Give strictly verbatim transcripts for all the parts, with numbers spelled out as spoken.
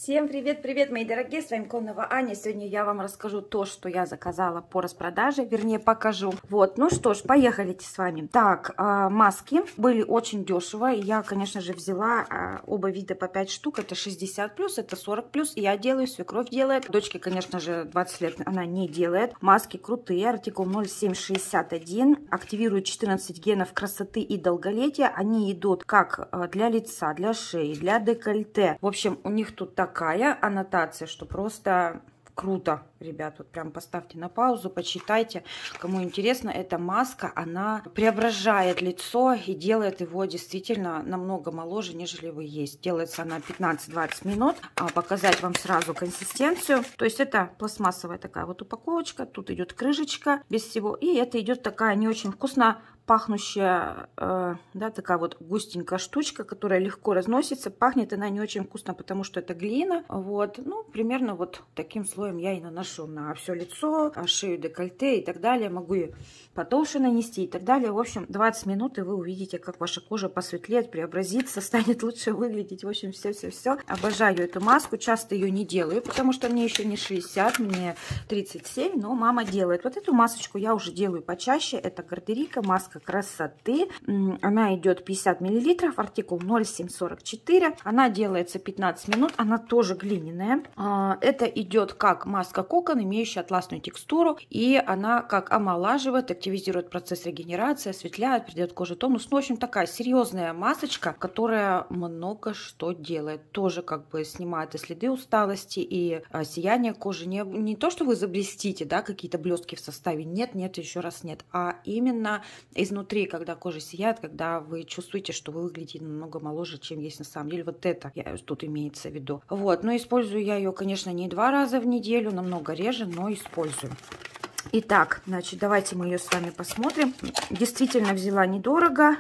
Всем привет-привет, мои дорогие, с вами Конова Аня. Сегодня я вам расскажу то, что я заказала по распродаже, вернее покажу. Вот, ну что ж, поехали с вами. Так, э, маски были очень дешево. Я, конечно же, взяла э, оба вида по пять штук. Это шестьдесят плюс, это сорок плюс. Я делаю, свекровь делает. Дочке, конечно же, двадцать лет она не делает. Маски крутые, артикул ноль семь шестьдесят один. Активирует четырнадцать генов красоты и долголетия. Они идут как для лица, для шеи, для декольте. В общем, у них тут такая аннотация, что просто круто, ребят. Вот прям поставьте на паузу, почитайте. Кому интересно, эта маска, она преображает лицо и делает его действительно намного моложе, нежели вы есть. Делается она пятнадцать-двадцать минут. А показать вам сразу консистенцию. То есть это пластмассовая такая вот упаковочка. Тут идет крышечка без всего. И это идет такая не очень вкусно пахнущая, э, да, такая вот густенькая штучка, которая легко разносится. Пахнет она не очень вкусно, потому что это глина. Вот, ну, примерно вот таким слоем я и наношу на все лицо, шею, декольте и так далее. Могу и потолще нанести и так далее. В общем, двадцать минут, и вы увидите, как ваша кожа посветлеет, преобразится, станет лучше выглядеть. В общем, все-все-все. Обожаю эту маску. Часто ее не делаю, потому что мне еще не шестьдесят, мне тридцать семь, но мама делает. Вот эту масочку я уже делаю почаще. Это Гардерика, маска красоты. Она идет пятьдесят миллилитров, артикул ноль семь сорок четыре. Она делается пятнадцать минут. Она тоже глиняная. Это идет как маска кокон, имеющая атласную текстуру. И она как омолаживает, активизирует процесс регенерации, осветляет, придает коже тонус. Ну, в общем, такая серьезная масочка, которая много что делает. Тоже как бы снимает и следы усталости, и сияние кожи. Не, не то, что вы заблестите, да, какие-то блестки в составе. Нет, нет, еще раз нет. А именно изнутри, когда кожа сияет, когда вы чувствуете, что вы выглядите намного моложе, чем есть на самом деле. Вот это я, тут имеется в виду. Вот, но использую я ее, конечно, не два раза в неделю, намного реже, но использую. Итак, значит, давайте мы ее с вами посмотрим. Действительно взяла недорого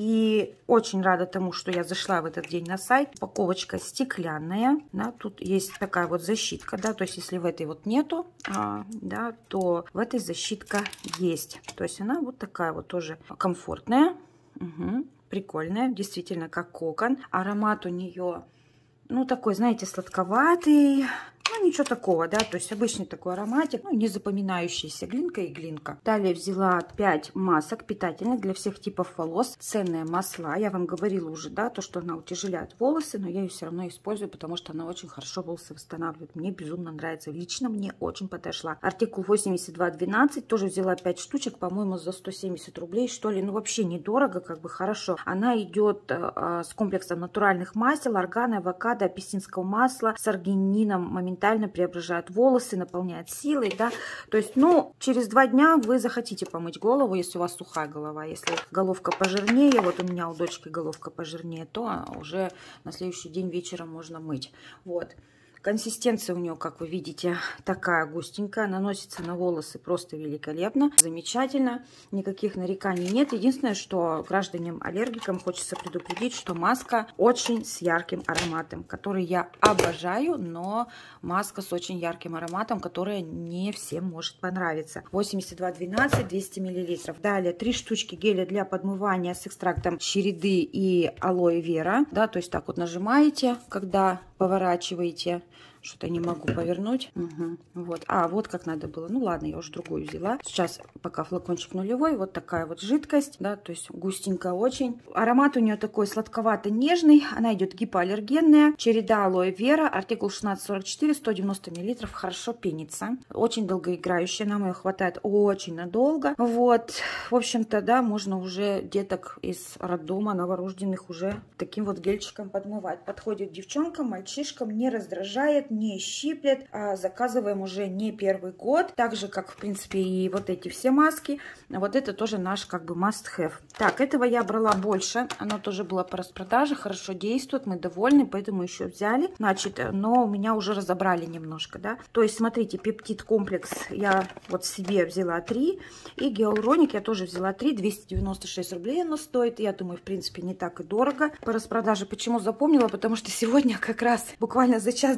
и очень рада тому, что я зашла в этот день на сайт. Упаковочка стеклянная, да, тут есть такая вот защитка, да, то есть если в этой вот нету, а, да, то в этой защитка есть. То есть она вот такая вот тоже комфортная, угу, прикольная, действительно как кокон. Аромат у нее, ну, такой, знаете, сладковатый. Ну, ничего такого, да, то есть обычный такой ароматик, ну, не запоминающийся, глинка и глинка. Далее взяла пять масок питательных для всех типов волос, ценные масла. Я вам говорила уже, да, то, что она утяжеляет волосы, но я ее все равно использую, потому что она очень хорошо волосы восстанавливает. Мне безумно нравится, лично мне очень подошла. Артикул восемьдесят два двенадцать, тоже взяла пять штучек, по-моему, за сто семьдесят рублей, что ли, ну, вообще недорого, как бы хорошо. Она идет э, с комплексом натуральных масел, органа, авокадо, апельсинского масла, с аргинином, моментально преображает волосы, наполняет силой, да, то есть, ну, через два дня вы захотите помыть голову, если у вас сухая голова. Если головка пожирнее, вот у меня у дочки головка пожирнее, то уже на следующий день вечером можно мыть. Вот. Консистенция у нее, как вы видите, такая густенькая. Наносится на волосы просто великолепно. Замечательно. Никаких нареканий нет. Единственное, что гражданам-аллергикам хочется предупредить, что маска очень с ярким ароматом, который я обожаю, но маска с очень ярким ароматом, которая не всем может понравиться. восемьдесят два двенадцать, двести миллилитров. Далее три штучки геля для подмывания с экстрактом череды и алоэ вера. Да, то есть так вот нажимаете, когда поворачиваете. Что-то не могу повернуть. Угу. Вот. А, вот как надо было. Ну ладно, я уже другую взяла. Сейчас пока флакончик нулевой. Вот такая вот жидкость. Да, то есть густенькая очень. Аромат у нее такой сладковато-нежный. Она идет гипоаллергенная. Череда алоэ вера. Артикул шестнадцать сорок четыре, сто девяносто миллилитров. Хорошо пенится. Очень долгоиграющая. Нам ее хватает очень надолго. Вот. В общем-то, да, можно уже деток из роддома новорожденных уже таким вот гельчиком подмывать. Подходит девчонкам, мальчишкам, не раздражает, не щиплет. А заказываем уже не первый год. Так же, как, в принципе, и вот эти все маски. Вот это тоже наш, как бы, must have. Так, этого я брала больше. Оно тоже было по распродаже. Хорошо действует. Мы довольны, поэтому еще взяли. Значит, но у меня уже разобрали немножко, да. То есть, смотрите, пептид комплекс я вот себе взяла три. И гиалуроник я тоже взяла три. двести девяносто шесть рублей оно стоит. Я думаю, в принципе, не так и дорого по распродаже. Почему запомнила? Потому что сегодня как раз буквально за час до съемки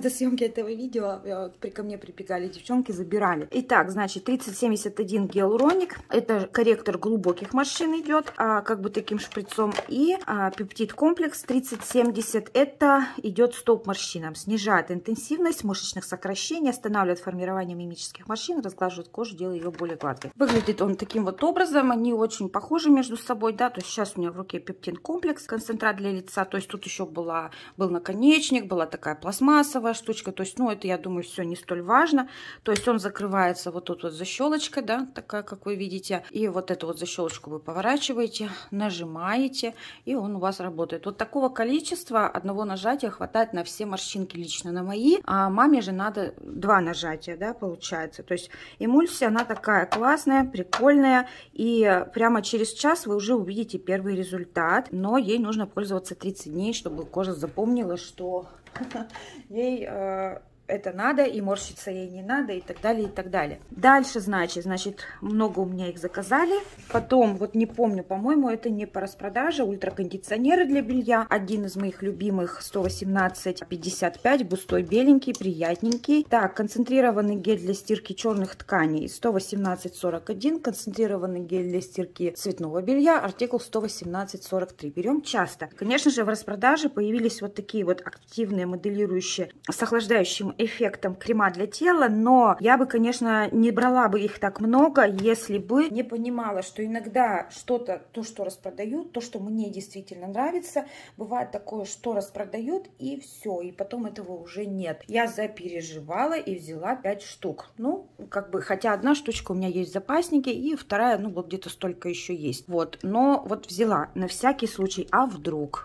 для этого видео ко мне прибегали девчонки, забирали. Итак, значит, тридцать семьдесят один гиалуроник. Это корректор глубоких морщин идет, а, как бы таким шприцом. И а, пептид комплекс тридцать семьдесят. Это идет стоп морщинам. Снижает интенсивность мышечных сокращений, останавливает формирование мимических морщин, разглаживает кожу, делая ее более гладкой. Выглядит он таким вот образом. Они очень похожи между собой, да. То есть сейчас у меня в руке пептид комплекс, концентрат для лица. То есть тут еще была, был наконечник, была такая пластмассовая штучка. То есть, ну, это, я думаю, все не столь важно. То есть он закрывается вот тут вот защелочкой, да, такая, как вы видите. И вот эту вот защелочку вы поворачиваете, нажимаете, и он у вас работает. Вот такого количества одного нажатия хватает на все морщинки, лично на мои. А маме же надо два нажатия, да, получается. То есть эмульсия, она такая классная, прикольная. И прямо через час вы уже увидите первый результат. Но ей нужно пользоваться тридцать дней, чтобы кожа запомнила, что ей э, это надо, и морщиться ей не надо, и так далее, и так далее. Дальше, значит, значит, много у меня их заказали. Потом, вот не помню, по-моему, это не по распродаже, ультракондиционеры для белья. Один из моих любимых, сто восемнадцать пятьдесят пять, густой, беленький, приятненький. Так, концентрированный гель для стирки черных тканей, сто восемнадцать сорок один. Концентрированный гель для стирки цветного белья, артикул сто восемнадцать сорок три. Берем часто. Конечно же, в распродаже появились вот такие вот активные, моделирующие, с охлаждающим эффектом крема для тела, но я бы, конечно, не брала бы их так много, если бы не понимала, что иногда что-то, то, что распродают, то, что мне действительно нравится, бывает такое, что распродают, и все, и потом этого уже нет. Я запереживала и взяла пять штук. Ну, как бы, хотя одна штучка у меня есть в запаснике, и вторая, ну, вот где-то столько еще есть. Вот, но вот взяла на всякий случай, а вдруг?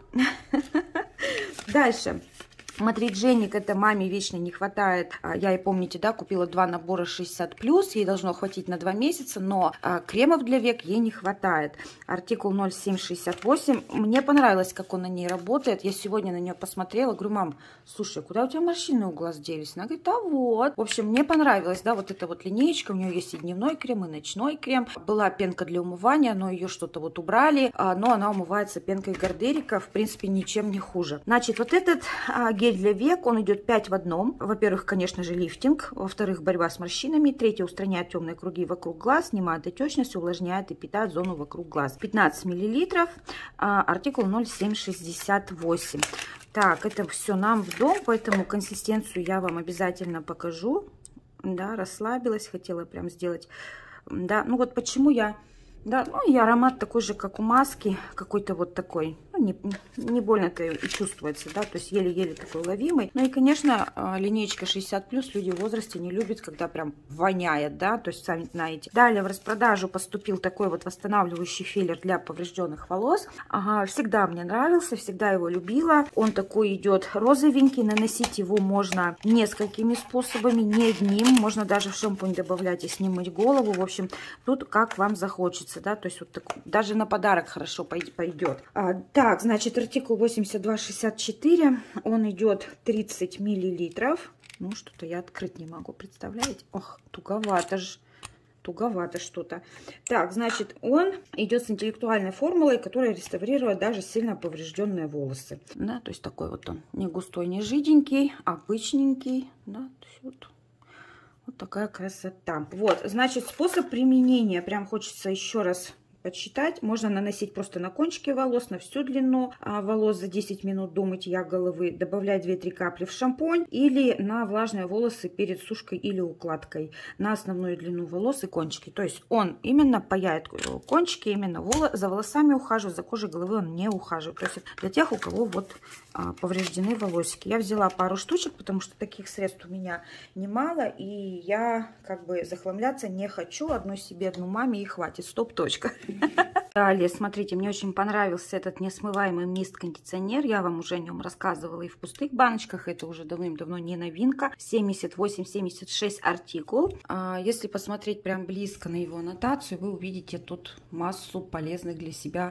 Дальше. Матридженик, это маме вечно не хватает. Я и помните, да, купила два набора шестьдесят плюс, ей должно хватить на два месяца, но а, кремов для век ей не хватает. Артикул ноль семь шестьдесят восемь. Мне понравилось, как он на ней работает. Я сегодня на нее посмотрела, говорю: мам, слушай, куда у тебя морщины у глаз делись? Она говорит: а вот. В общем, мне понравилось, да, вот эта вот линеечка. У нее есть и дневной крем, и ночной крем. Была пенка для умывания, но ее что-то вот убрали, а, но она умывается пенкой Гардерика, в принципе, ничем не хуже. Значит, вот этот а, гель для век, он идет пять в одном. Во-первых, конечно же, лифтинг. Во-вторых, борьба с морщинами. Третье, устраняет темные круги вокруг глаз, снимает отечность, увлажняет и питает зону вокруг глаз. пятнадцать миллилитров. Артикул ноль семь шестьдесят восемь. Так, это все нам в дом, поэтому консистенцию я вам обязательно покажу. Да, расслабилась, хотела прям сделать. Да, ну вот почему я... Да, ну и аромат такой же, как у маски, какой-то вот такой, ну, не, не больно-то и чувствуется, да, то есть еле-еле такой ловимый. Ну и, конечно, линеечка шестьдесят плюс люди в возрасте не любят, когда прям воняет, да, то есть сами знаете. Далее в распродажу поступил такой вот восстанавливающий филлер для поврежденных волос. Ага, всегда мне нравился, всегда его любила. Он такой идет розовенький, наносить его можно несколькими способами, не одним, можно даже в шампунь добавлять и с ним мыть голову. В общем, тут как вам захочется. Да, то есть вот так, даже на подарок хорошо пойдет. А, так, значит, артикул восемьдесят два шестьдесят четыре, он идет тридцать миллилитров. Ну, что-то я открыть не могу, представляете? Ох, туговато же, туговато что-то. Так, значит, он идет с интеллектуальной формулой, которая реставрирует даже сильно поврежденные волосы. Да, то есть такой вот он, не густой, не жиденький, обычненький, да, вот. Вот такая красота. Вот, значит, способ применения. Прям хочется еще раз подсчитать. Можно наносить просто на кончики волос, на всю длину волос за десять минут до мытья головы. Добавлять две-три капли в шампунь или на влажные волосы перед сушкой или укладкой. На основную длину волос и кончики. То есть он именно паяет кончики, именно за волосами ухаживает, за кожей головы он не ухаживает. То есть для тех, у кого вот повреждены волосики. Я взяла пару штучек, потому что таких средств у меня немало. И я как бы захламляться не хочу. Одну себе, одну маме и хватит. Стоп, точка. Далее, смотрите, мне очень понравился этот несмываемый мист-кондиционер. Я вам уже о нем рассказывала и в пустых баночках. Это уже давным-давно не новинка. семьдесят восемь семьдесят шесть артикул. Если посмотреть прям близко на его аннотацию, вы увидите тут массу полезных для себя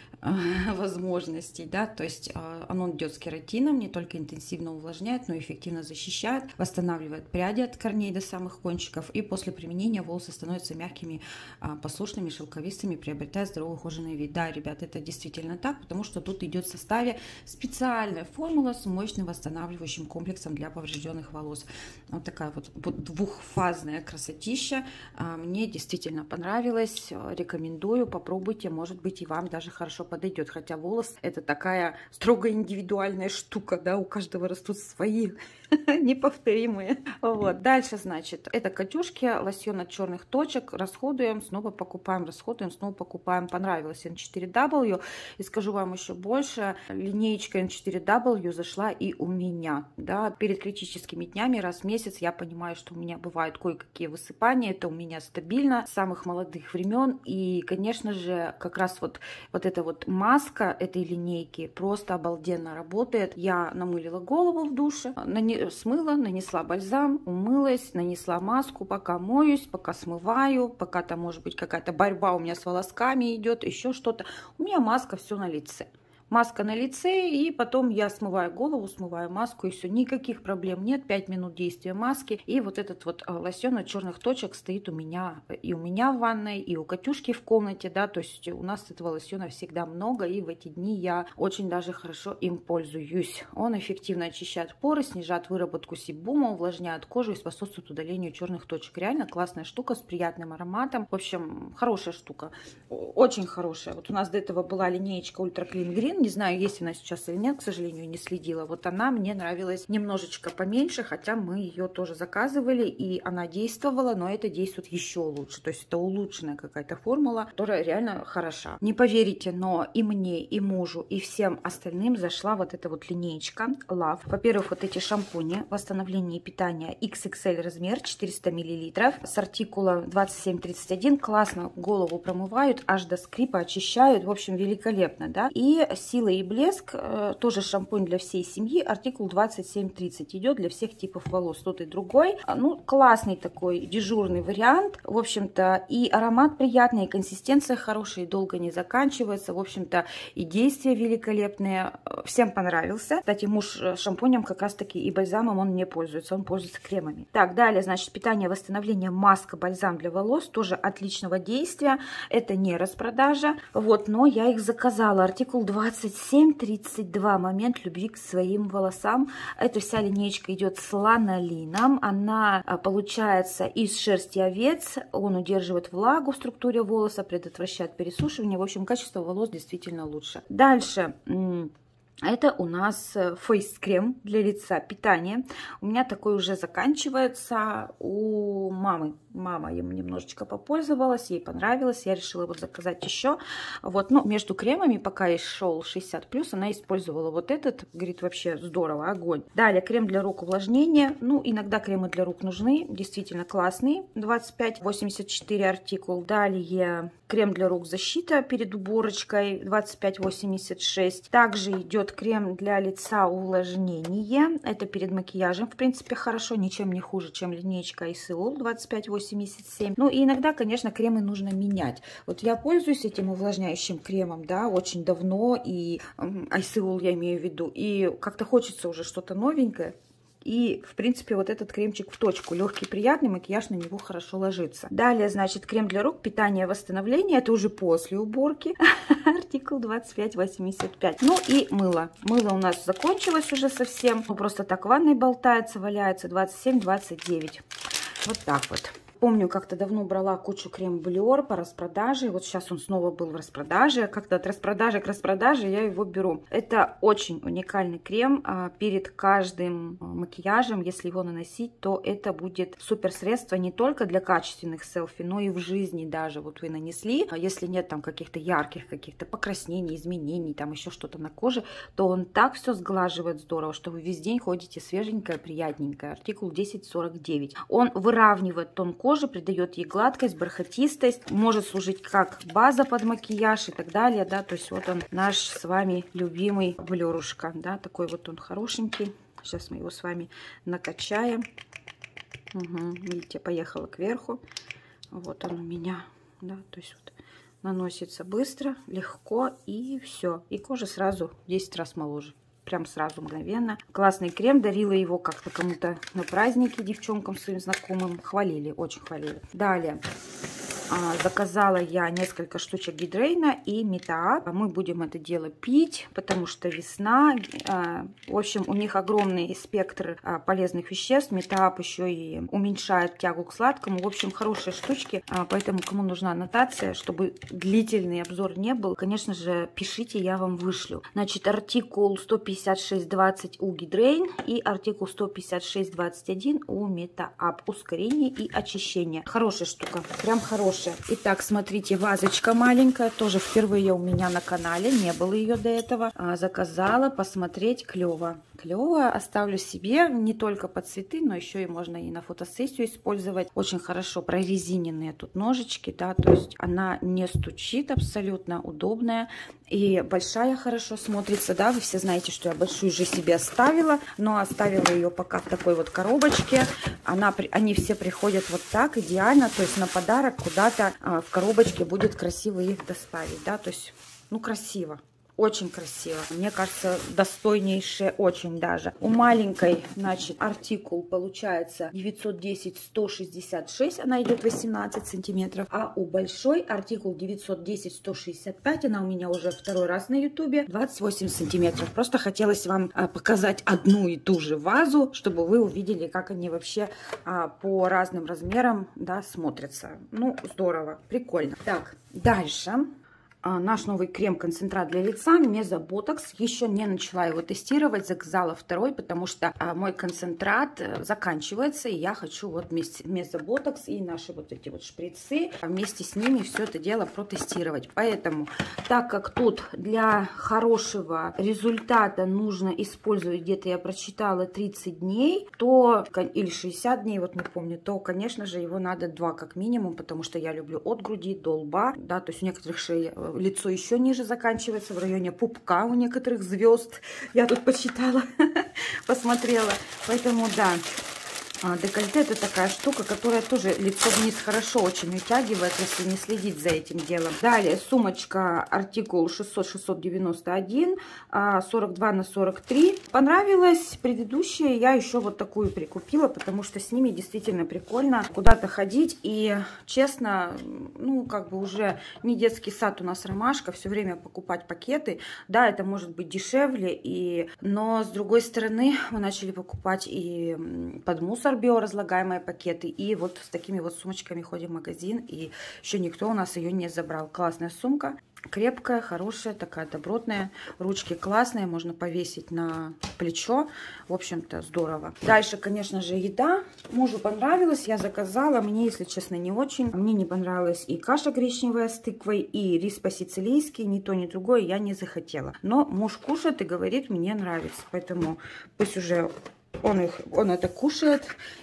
возможностей, да, то есть оно идет с кератином, не только интенсивно увлажняет, но и эффективно защищает, восстанавливает пряди от корней до самых кончиков, и после применения волосы становятся мягкими, послушными, шелковистыми, приобретая здоровый ухоженный вид. Да, ребят, это действительно так, потому что тут идет в составе специальная формула с мощным восстанавливающим комплексом для поврежденных волос. Вот такая вот, вот двухфазная красотища. Мне действительно понравилось, рекомендую, попробуйте, может быть, и вам даже хорошо подойдет, хотя волос это такая строго индивидуальная штука, да, у каждого растут свои неповторимые. Вот. Дальше, значит, это Катюшки, лосьон от черных точек, расходуем, снова покупаем, расходуем, снова покупаем. Понравилась эн четыре дабл ю, и скажу вам еще больше, линеечка эн четыре дабл ю зашла и у меня, да, перед критическими днями раз в месяц я понимаю, что у меня бывают кое-какие высыпания, это у меня стабильно с самых молодых времен, и, конечно же, как раз вот, вот эта вот маска этой линейки просто обалденно работает. Я намылила голову в душе, на смыла, нанесла бальзам, умылась, нанесла маску, пока моюсь, пока смываю, пока там может быть какая-то борьба у меня с волосками идет, еще что-то. У меня маска, все на лице. Маска на лице, и потом я смываю голову, смываю маску, и все, никаких проблем нет. пять минут действия маски, и вот этот вот лосьон от черных точек стоит у меня, и у меня в ванной, и у Катюшки в комнате, да, то есть у нас этого лосьона всегда много, и в эти дни я очень даже хорошо им пользуюсь. Он эффективно очищает поры, снижает выработку себума, увлажняет кожу и способствует удалению черных точек. Реально классная штука с приятным ароматом. В общем, хорошая штука, очень хорошая. Вот у нас до этого была линеечка Ultra Clean Green. Не знаю, есть она сейчас или нет, к сожалению, не следила. Вот она мне нравилась немножечко поменьше, хотя мы ее тоже заказывали, и она действовала, но это действует еще лучше. То есть это улучшенная какая-то формула, которая реально хороша. Не поверите, но и мне, и мужу, и всем остальным зашла вот эта вот линеечка Love. Во-первых, вот эти шампуни восстановления и питания икс икс эль размер, четыреста миллилитров, с артикулом двадцать семь тридцать один. Классно голову промывают, аж до скрипа очищают. В общем, великолепно, да. И Сила и блеск, тоже шампунь для всей семьи, артикул двадцать семь тридцать, идет для всех типов волос, тот и другой. Ну, классный такой дежурный вариант, в общем-то, и аромат приятный, и консистенция хорошая, и долго не заканчивается, в общем-то, и действия великолепные. Всем понравился. Кстати, муж шампунем как раз-таки и бальзамом он не пользуется, он пользуется кремами. Так, далее, значит, питание, восстановление, маска, бальзам для волос, тоже отличного действия. Это не распродажа, вот, но я их заказала. Артикул двадцать семь тридцать два, момент любви к своим волосам. Эта вся линейка идет с ланолином. Она получается из шерсти овец. Он удерживает влагу в структуре волоса, предотвращает пересушивание. В общем, качество волос действительно лучше. Дальше. Это у нас фейс-крем для лица, питание. У меня такой уже заканчивается у мамы. Мама им немножечко попользовалась, ей понравилось, я решила его заказать еще. Вот, ну, между кремами, пока и шел шестьдесят плюс, она использовала вот этот, говорит, вообще здорово, огонь. Далее, крем для рук увлажнения. Ну, иногда кремы для рук нужны, действительно классные, двадцать пять восемьдесят четыре артикул. Далее, крем для рук защита перед уборочкой, двадцать пять восемьдесят шесть. Также идет крем для лица увлажнение, это перед макияжем, в принципе, хорошо, ничем не хуже, чем линейка Айсеул двадцать пять восемьдесят семь. Ну и иногда, конечно, кремы нужно менять. Вот я пользуюсь этим увлажняющим кремом, да, очень давно, и Айсеул я имею в виду, и как-то хочется уже что-то новенькое. И, в принципе, вот этот кремчик в точку. Легкий, приятный, макияж на него хорошо ложится. Далее, значит, крем для рук, питание, восстановление. Это уже после уборки. Артикул двадцать пять восемьдесят пять. Ну и мыло. Мыло у нас закончилось уже совсем. Просто так в ванной болтается, валяется. двадцать семь двадцать девять. Вот так вот. Помню, как-то давно брала кучу крем-блер по распродаже. Вот сейчас он снова был в распродаже. Как-то от распродажи к распродаже я его беру. Это очень уникальный крем. Перед каждым макияжем, если его наносить, то это будет супер средство не только для качественных селфи, но и в жизни даже. Вот вы нанесли, если нет там каких-то ярких, каких-то покраснений, изменений, там еще что-то на коже, то он так все сглаживает здорово, что вы весь день ходите свеженькая, приятненькая. Артикул десять сорок девять. Он выравнивает тон кожи, кожи, придает ей гладкость, бархатистость, может служить как база под макияж и так далее, да, то есть вот он наш с вами любимый блерушка, да, такой вот он хорошенький. Сейчас мы его с вами накачаем. Угу, видите, поехала кверху. Вот он у меня, да, то есть вот Наносится быстро, легко и все. И кожа сразу в десять раз моложе. Прям сразу, мгновенно. Классный крем. Дарила его как-то кому-то на празднике, девчонкам своим знакомым. Хвалили, очень хвалили. Далее. Заказала я несколько штучек Гидрейна и Метаап. Мы будем это дело пить, потому что весна. В общем, у них огромный спектр полезных веществ. Метаап еще и уменьшает тягу к сладкому. В общем, хорошие штучки. Поэтому, кому нужна аннотация, чтобы длительный обзор не был, конечно же, пишите, я вам вышлю. Значит, артикул сто пятьдесят шесть двадцать у Гидрейн и артикул сто пятьдесят шесть двадцать один у Метаап. Ускорение и очищение. Хорошая штука. Прям хорошая. Итак, смотрите, вазочка маленькая, тоже впервые у меня на канале, не было ее до этого. А, заказала, посмотреть, клево. Клево, оставлю себе не только под цветы, но еще и можно и на фотосессию использовать. Очень хорошо прорезиненные тут ножички, да, то есть она не стучит, абсолютно удобная. И большая хорошо смотрится, да, вы все знаете, что я большую же себе оставила, но оставила ее пока в такой вот коробочке. Она, они все приходят вот так, идеально, то есть на подарок куда-то а, в коробочке будет красиво их доставить, да, то есть, ну, красиво. Очень красиво. Мне кажется, достойнейшее очень даже. У маленькой, значит, артикул получается девятьсот десять сто шестьдесят шесть. Она идет восемнадцать сантиметров. А у большой артикул девятьсот десять сто шестьдесят пять. Она у меня уже второй раз на ютубе. двадцать восемь сантиметров. Просто хотелось вам а, показать одну и ту же вазу, чтобы вы увидели, как они вообще а, по разным размерам, да, смотрятся. Ну, здорово. Прикольно. Так, дальше. Наш новый крем-концентрат для лица Мезоботокс. Еще не начала его тестировать, заказала второй, потому что а, мой концентрат заканчивается, и я хочу вот вместе Мезоботокс и наши вот эти вот шприцы вместе с ними все это дело протестировать. Поэтому, так как тут для хорошего результата нужно использовать, где-то я прочитала тридцать дней, то или шестьдесят дней, вот не помню, то, конечно же, его надо два как минимум, потому что я люблю от груди до лба, да, то есть у некоторых шеи лицо еще ниже заканчивается, в районе пупка у некоторых звезд. Я тут посчитала, посмотрела. Поэтому, да, декольте — это такая штука, которая тоже лицо вниз хорошо очень утягивает, если не следить за этим делом. Далее сумочка артикул шестьсот шестьсот девяносто один, сорок два на сорок три. Понравилась предыдущая, я еще вот такую прикупила, потому что с ними действительно прикольно куда-то ходить. И честно, ну как бы уже не детский сад у нас Ромашка, все время покупать пакеты. Да, это может быть дешевле, и... но с другой стороны мы начали покупать и под мусор биоразлагаемые пакеты, и вот с такими вот сумочками ходим в магазин, и еще никто у нас ее не забрал. Классная сумка, крепкая, хорошая, такая добротная, ручки классные, можно повесить на плечо, в общем-то здорово. Дальше, конечно же, еда. Мужу понравилось, я заказала, мне, если честно, не очень. Мне не понравилась и каша гречневая с тыквой, и рис по-сицилийски, ни то, ни другое я не захотела. Но муж кушает и говорит, мне нравится, поэтому пусть уже Он, их, он это кушает.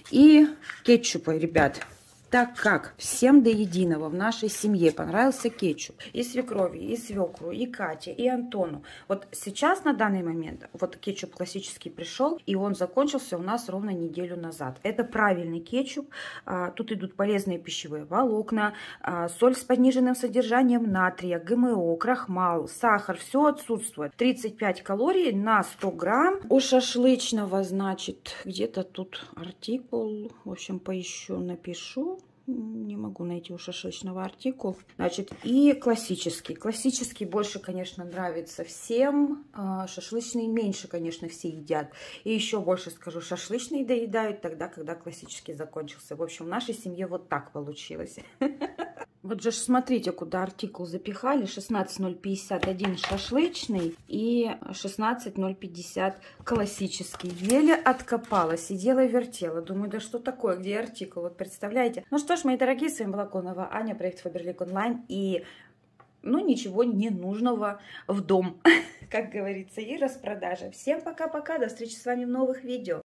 И кетчупы, ребят. Так как всем до единого в нашей семье понравился кетчуп, и свекрови, и свекру, и Кате, и Антону. Вот сейчас на данный момент вот кетчуп классический пришел, и он закончился у нас ровно неделю назад. Это правильный кетчуп. Тут идут полезные пищевые волокна, соль с пониженным содержанием натрия, ГМО, крахмал, сахар. Все отсутствует. тридцать пять калорий на сто грамм. У шашлычного, значит, где-то тут артикул. В общем, поищу, напишу. Не могу найти у шашлычного артикул. Значит, и классический. Классический больше, конечно, нравится всем. Шашлычный меньше, конечно, все едят. И еще больше скажу, шашлычный доедают тогда, когда классический закончился. В общем, в нашей семье вот так получилось. Вот же смотрите, куда артикул запихали. шестнадцать ноль пятьдесят один шашлычный и шестнадцать ноль пятьдесят классический. Еле откопала, сидела и вертела. Думаю, да что такое, где артикул? Вот представляете? Ну что ж, мои дорогие, с вами была Конова Аня, проект Фаберлик онлайн. И, ну, ничего ненужного в дом, как говорится, и распродажа. Всем пока-пока, до встречи с вами в новых видео.